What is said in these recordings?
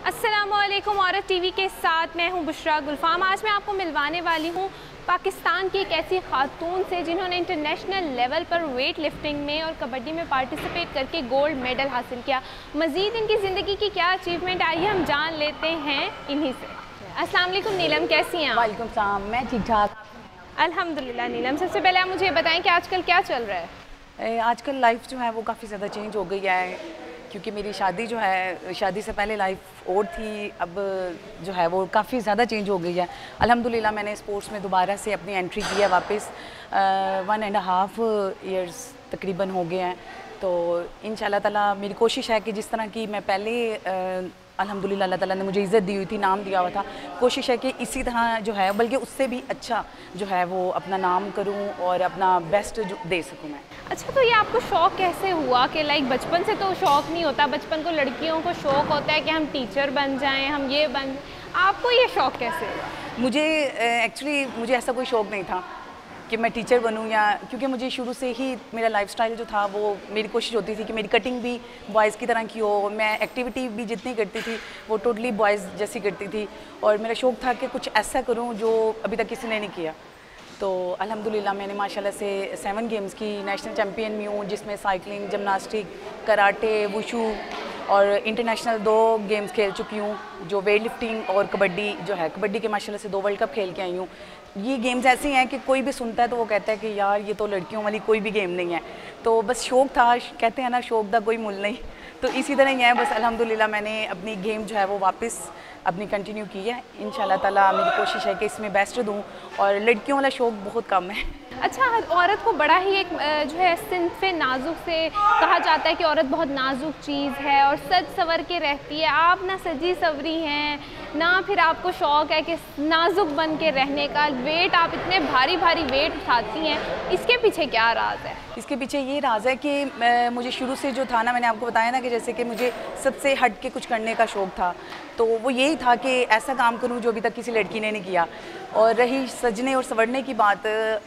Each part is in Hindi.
अस्सलामुअलैकुम औरत टीवी के साथ मैं हूं बुशरा गुलफाम। आज मैं आपको मिलवाने वाली हूं पाकिस्तान की एक ऐसी खातून से जिन्होंने इंटरनेशनल लेवल पर वेट लिफ्टिंग में और कबड्डी में पार्टिसिपेट करके गोल्ड मेडल हासिल किया। मज़ीद इनकी ज़िंदगी की क्या अचीवमेंट आई है हम जान लेते हैं इन्हीं से। अस्सलाम वालेकुम नीलम, कैसी हैं आप? वालेकुम सलाम, मैं ठीक ठाक अल्हम्दुलिल्लाह। नीलम, सबसे पहले आप मुझे बताएं कि आजकल क्या चल रहा है? आजकल लाइफ जो है वो काफ़ी ज़्यादा चेंज हो गई है, क्योंकि मेरी शादी जो है, शादी से पहले लाइफ और थी, अब जो है वो काफ़ी ज़्यादा चेंज हो गई है। अल्हम्दुलिल्लाह मैंने स्पोर्ट्स में दोबारा से अपनी एंट्री की है वापस। 1.5 ईयर्स तकरीबन हो गए हैं। तो इंशाल्लाह ताला मेरी कोशिश है कि जिस तरह की मैं पहले अल्हम्दुलिल्लाह अल्लाह ताला ने मुझे इज़्ज़त दी हुई थी, नाम दिया हुआ था, कोशिश है कि इसी तरह जो है बल्कि उससे भी अच्छा जो है वो अपना नाम करूं और अपना बेस्ट जो दे सकूं मैं। अच्छा, तो ये आपको शौक़ कैसे हुआ कि लाइक बचपन से तो शौक़ नहीं होता, बचपन को लड़कियों को शौक़ होता है कि हम टीचर बन जाएं, हम ये बन, आपको ये शौक़ कैसे हुआ? मुझे एक्चुअली मुझे ऐसा कोई शौक़ नहीं था कि मैं टीचर बनूं, या क्योंकि मुझे शुरू से ही मेरा लाइफस्टाइल जो था वो मेरी कोशिश होती थी कि मेरी कटिंग भी बॉयज़ की तरह की हो, मैं एक्टिविटी भी जितनी करती थी वो टोटली बॉयज़ जैसी करती थी, और मेरा शौक़ था कि कुछ ऐसा करूं जो अभी तक किसी ने नहीं किया। तो अल्हम्दुलिल्लाह मैंने माशाल्लाह से 7 गेम्स की नेशनल चैम्पियन भी हूँ, जिसमें साइकिलिंग, जिमनास्टिक, कराटे, वुशू और इंटरनेशनल 2 गेम्स खेल चुकी हूँ, जो वेट लिफ्टिंग और कबड्डी जो है, कबड्डी के माशाल्लाह से 2 वर्ल्ड कप खेल के आई हूँ। ये गेम्स ऐसी हैं कि कोई भी सुनता है तो वो कहता है कि यार ये तो लड़कियों वाली कोई भी गेम नहीं है। तो बस शौक़ था, कहते हैं ना शौक़ दा कोई मुल नहीं, तो इसी तरह ही है। बस अल्हम्दुलिल्लाह मैंने अपनी गेम जो है वो वापस अपनी कंटिन्यू की है। इंशाल्लाह ताला मेरी कोशिश है कि इसमें बेस्ट दूँ, और लड़कियों वाला शौक़ बहुत कम है। अच्छा, औरत को बड़ा ही एक जो है सिन्फ़े नाजुक से कहा जाता है कि औरत बहुत नाजुक चीज़ है और सज सवर के रहती है। आप ना सजी सवरी हैं ना, फिर आपको शौक़ है कि नाजुक बन के रहने का। वेट आप इतने भारी भारी वेट उठाती हैं, इसके पीछे क्या राज है? इसके पीछे ये राज है कि मुझे शुरू से जो था ना, मैंने आपको बताया ना कि जैसे कि मुझे सबसे हट के कुछ करने का शौक़ था, तो वो यही था कि ऐसा काम करूं जो अभी तक किसी लड़की ने नहीं किया। और रही सजने और संवरने की बात,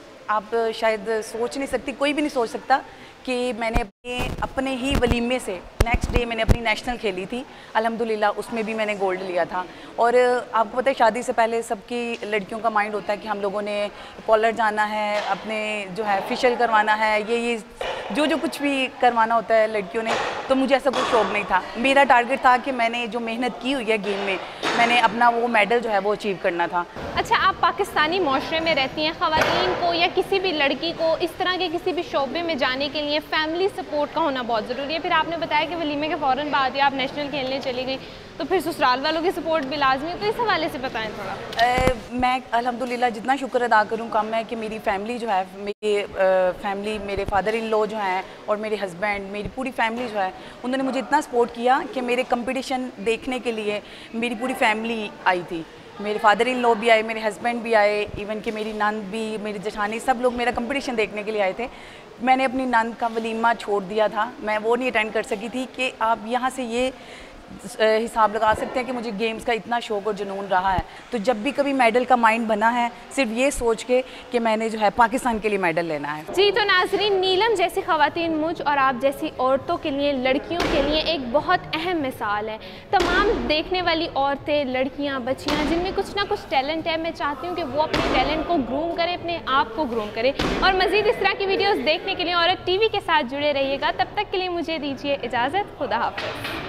आप शायद सोच नहीं सकती, कोई भी नहीं सोच सकता कि मैंने अपने ही वलीमे से नेक्स्ट डे मैंने अपनी नेशनल खेली थी। अल्हम्दुलिल्लाह उसमें भी मैंने गोल्ड लिया था। और आपको पता है शादी से पहले सबकी लड़कियों का माइंड होता है कि हम लोगों ने कॉलर जाना है, अपने जो है फेशियल करवाना है, ये जो कुछ भी करवाना होता है लड़कियों ने। तो मुझे ऐसा कोई शौक़ नहीं था। मेरा टारगेट था कि मैंने जो मेहनत की हुई है गेम में, मैंने अपना वो मेडल जो है वो अचीव करना था। अच्छा, आप पाकिस्तानी माशरे में रहती हैं, ख़वातीन को या किसी भी लड़की को इस तरह के किसी भी शोबे में जाने के लिए फैमिली सपोर्ट का होना बहुत ज़रूरी है। फिर आपने बताया कि वलीमे के फ़ौरन बाद आप नेशनल खेलने चली गई, तो फिर ससुराल वालों की सपोर्ट भी लाजमी है, तो इस हवाले से बताएं थोड़ा। मैं अल्हम्दुलिल्लाह जितना शुक्र अदा करूं कम है कि मेरी फैमिली जो है, मेरी फैमिली, मेरे फादर इन लॉ जो हैं और मेरे हस्बैंड, मेरी पूरी फैमिली जो है, उन्होंने मुझे इतना सपोर्ट किया कि मेरे कंपटीशन देखने के लिए मेरी पूरी फैमिली आई थी। मेरे फादर इन लॉ भी आए, मेरे हस्बैंड भी आए, इवन कि मेरी नंद भी, मेरी जेठानी, सब लोग मेरा कंपटीशन देखने के लिए आए थे। मैंने अपनी नंद का वलीमा छोड़ दिया था, मैं वो नहीं अटेंड कर सकी थी। कि आप यहाँ से ये हिसाब लगा सकते हैं कि मुझे गेम्स का इतना शौक़ और जुनून रहा है। तो जब भी कभी मेडल का माइंड बना है, सिर्फ ये सोच के कि मैंने जो है पाकिस्तान के लिए मेडल लेना है। जी, तो नाज़रीन, नीलम जैसी ख़वातीन मुझ और आप जैसी औरतों के लिए, लड़कियों के लिए एक बहुत अहम मिसाल है। तमाम देखने वाली औरतें, लड़कियाँ, बच्चियाँ जिनमें कुछ ना कुछ टैलेंट है, मैं चाहती हूँ कि वो अपने टैलेंट को ग्रूम करें, अपने आप को ग्रूम करें। और मज़ीद इस तरह की वीडियोज़ देखने के लिए औरत टीवी के साथ जुड़े रहिएगा। तब तक के लिए मुझे दीजिए इजाज़त। खुदा हाफ़िज़।